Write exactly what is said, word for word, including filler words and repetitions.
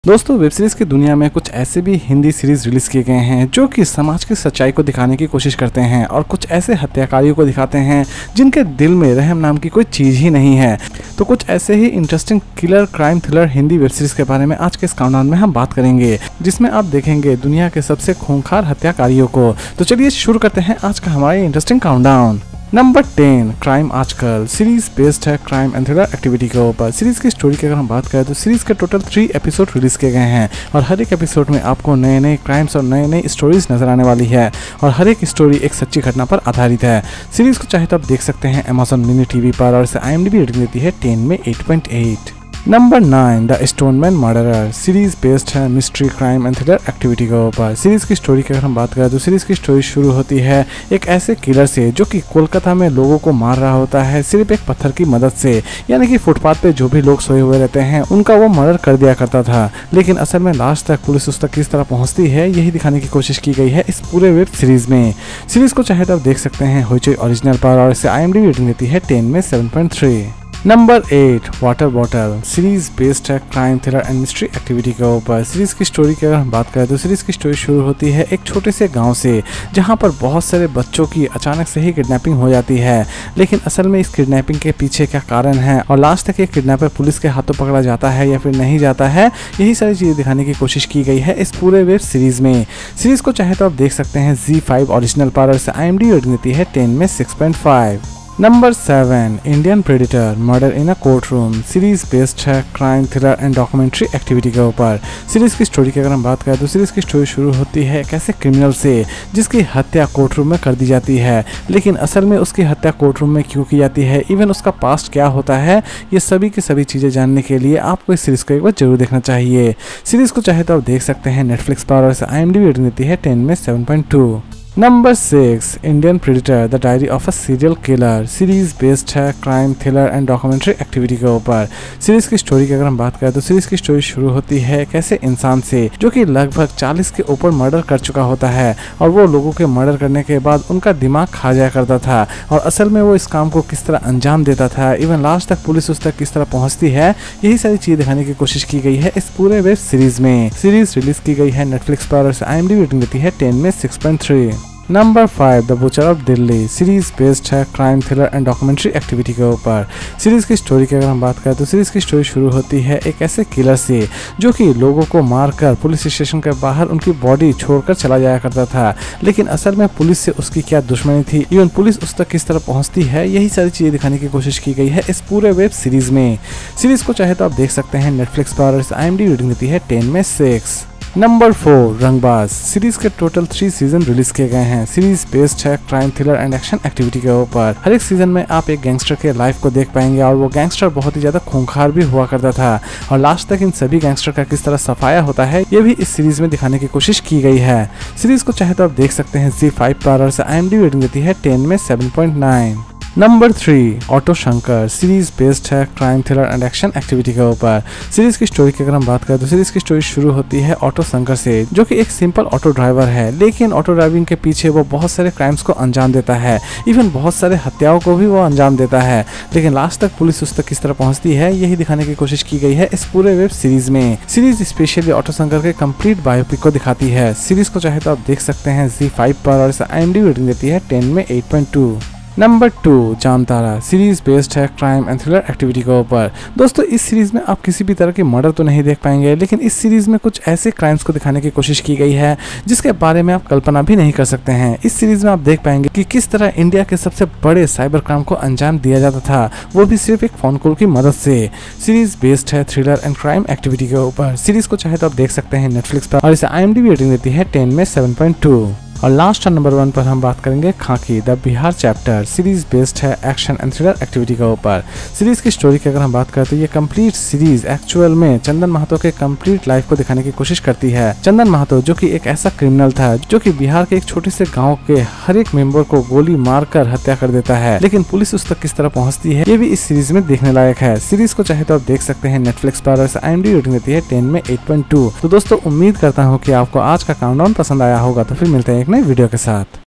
दोस्तों, web series की दुनिया में कुछ ऐसे भी हिंदी सीरीज रिलीज किए गए हैं जो कि समाज की सच्चाई को दिखाने की कोशिश करते हैं और कुछ ऐसे हत्याकारियों को दिखाते हैं जिनके दिल में रहम नाम की कोई चीज ही नहीं है। तो कुछ ऐसे ही interesting killer crime thriller Hindi web series के बारे में आज के इस काउंटडाउन में हम बात करेंगे, जिसमें आप देखेंगे दुनिया के सबसे खूंखार हत्याकारियों को। तो चलिए शुरू करते हैं आज का हमारा interesting countdown. Number ten, crime आजकल। सीरीज बेस्ड है क्राइम एंड थ्रिलर एक्टिविटी के ऊपर। सीरीज की स्टोरी की अगर हम बात करें तो सीरीज के टोटल थ्री एपिसोड रिलीज किए गए हैं और हर एक एपिसोड में आपको नए नए क्राइम्स और नए नए स्टोरीज नजर आने वाली है और हर एक स्टोरी एक सच्ची घटना पर आधारित है। सीरीज को चाहे तो आप देख सकते हैं अमेजॉन मिनी टीवी पर और इसे I M D B rating देती है टेन में eight point eight. Number nine, the Stoneman murderer. Series based है mystery crime and thriller activity के ऊपर। सीरीज की स्टोरी की अगर हम बात करें तो सीरीज की स्टोरी शुरू होती है एक ऐसे किलर से जो कि कोलकाता में लोगों को मार रहा होता है सिर्फ एक पत्थर की मदद से, यानी कि फुटपाथ पे जो भी लोग सोए हुए रहते हैं उनका वो मर्डर कर दिया करता था। लेकिन असल में लास्ट तक पुलिस उस तक किस तरह पहुंचती है यही दिखाने की कोशिश की गई है इस पूरे वेब सीरीज में। सीरीज को चाहे तो आप देख सकते हैं होइचोई ओरिजिनल पर और इसे I M D B rating देती है टेन में seven point three. Number eight, water bottle. Series based है crime thriller and mystery activity के ऊपर। सीरीज की स्टोरी की अगर हम बात करें तो सीरीज की स्टोरी शुरू होती है एक छोटे से गांव से जहां पर बहुत सारे बच्चों की अचानक से ही किडनैपिंग हो जाती है। लेकिन असल में इस किडनैपिंग के पीछे क्या कारण है और लास्ट तक ये किडनैपर पुलिस के हाथों पकड़ा जाता है या फिर नहीं जाता है, यही सारी चीजें दिखाने की कोशिश की गई है इस पूरे वेब सीरीज में। सीरीज को चाहे तो आप देख सकते हैं जी फाइव ओरिजिनल पर और इसे I M D B rating देती है टेन में six point five. Number seven, Indian predator murder in a court room. Series based है crime thriller and documentary activity के ऊपर। सीरीज की स्टोरी की अगर हम बात करें तो सीरीज की स्टोरी शुरू होती है एक ऐसे क्रिमिनल से जिसकी हत्या कोर्ट रूम में कर दी जाती है। लेकिन असल में उसकी हत्या कोर्ट रूम में क्यों की जाती है, इवन उसका पास्ट क्या होता है, ये सभी की सभी चीजें जानने के लिए आपको इस सीरीज को एक बार जरूर देखना चाहिए। सीरीज को चाहे तो आप देख सकते हैं नेटफ्लिक्स पर और इसे I M D B rating देती है टेन में seven point two. Number six, Indian predator the diary of a serial killer. Series based है crime thriller and documentary activity के ऊपर। सीरीज की स्टोरी की अगर हम बात करें तो सीरीज की स्टोरी शुरू होती है एक ऐसे इंसान से जो कि लगभग चालीस के ऊपर मर्डर कर चुका होता है और वो लोगों के मर्डर करने के बाद उनका दिमाग खा जाया करता था और असल में वो इस काम को किस तरह अंजाम देता था, इवन लास्ट तक पुलिस उस तक किस तरह पहुंचती है, यही सारी चीजें दिखाने की कोशिश की गई है इस पूरे वेब सीरीज में। सीरीज रिलीज की गई है नेटफ्लिक्स पर और I M D B rating देती है टेन में six point three. Number five, the butcher of Delhi. Series based है crime thriller and documentary activity के ऊपर। सीरीज की स्टोरी की अगर हम बात करें तो सीरीज की स्टोरी शुरू होती है एक ऐसे किलर से जो कि लोगों को मारकर पुलिस स्टेशन के बाहर उनकी बॉडी छोड़कर चला जाया करता था। लेकिन असल में पुलिस से उसकी क्या दुश्मनी थी, इवन पुलिस उस तक किस तरह पहुंचती है, यही सारी चीजें दिखाने की कोशिश की गई है इस पूरे वेब सीरीज में। सीरीज को चाहे तो आप देख सकते हैं नेटफ्लिक्स पर और I M D B rating देती है टेन में six. Number four, Rangbaaz. Series के टोटल थ्री सीजन रिलीज किए गए हैं। सीरीज बेस्ड है crime thriller and action activity के ऊपर। हर एक सीजन में आप एक गैंगस्टर के लाइफ को देख पाएंगे और वो गैंगस्टर बहुत ही ज्यादा खूंखार भी हुआ करता था और लास्ट तक इन सभी गैंगस्टर का किस तरह सफाया होता है ये भी इस सीरीज में दिखाने की कोशिश की गई है। सीरीज को चाहे तो आप देख सकते हैं जी फाइव पर और I M D B rating देती है टेन में seven point nine. Number three, auto Shankar. Series based है crime thriller and action activity के ऊपर। सीरीज की स्टोरी की अगर हम बात करें तो सीरीज की स्टोरी शुरू होती है ऑटो शंकर से जो कि एक सिंपल ऑटो ड्राइवर है, लेकिन ऑटो ड्राइविंग के पीछे वो बहुत सारे क्राइम्स को अंजाम देता है, इवन बहुत सारे हत्याओं को भी वो अंजाम देता है। लेकिन लास्ट तक पुलिस उस तक किस तरह पहुंचती है यही दिखाने की कोशिश की गई है इस पूरे वेब सीरीज में। सीरीज स्पेशली ऑटो शंकर के कंप्लीट बायोपिक को दिखाती है। सीरीज को चाहे तो आप देख सकते हैं जी फाइव पर और इसे I M D B rating देती है टेन में eight point two. Number two, Jamtara. Series based है क्राइम एंड थ्रिलर एक्टिविटी के ऊपर। दोस्तों, इस सीरीज में आप किसी भी तरह की मर्डर तो नहीं देख पाएंगे, लेकिन इस सीरीज में कुछ ऐसे क्राइम्स को दिखाने की कोशिश की गई है जिसके बारे में आप कल्पना भी नहीं कर सकते हैं। इस सीरीज में आप देख पाएंगे कि किस तरह इंडिया के सबसे बड़े साइबर क्राइम को अंजाम दिया जाता था, वो भी सिर्फ एक फोन कॉल की मदद से। सीरीज बेस्ड है थ्रिलर एंड क्राइम एक्टिविटी के ऊपर। सीरीज को चाहे तो आप देख सकते हैं नेटफ्लिक्स पर और इसे I M D B rating देती है टेन में सेवन पॉइंट टू। और लास्ट नंबर वन पर हम बात करेंगे Khakee the Bihar chapter. Series based है एक्शन एंड थ्रिलर एक्टिविटी के ऊपर। सीरीज की स्टोरी की अगर हम बात करें तो ये कंप्लीट सीरीज एक्चुअल में चंदन महतो के कंप्लीट लाइफ को दिखाने की कोशिश करती है। चंदन महतो जो कि एक ऐसा क्रिमिनल था जो कि बिहार के एक छोटे से गांव के हर एक मेंबर को गोली मारकर हत्या कर देता है, लेकिन पुलिस उस तक किस तरह पहुंचती है ये भी इस सीरीज में देखने लायक है। सीरीज को चाहे तो आप देख सकते हैं नेटफ्लिक्स पर और I M D B rating देती है टेन में एट पॉइंट टू। तो दोस्तों, उम्मीद करता हूँ कि आपको आज का काउंटडाउन पसंद आया होगा। तो फिर मिलते हैं एक नई वीडियो के साथ।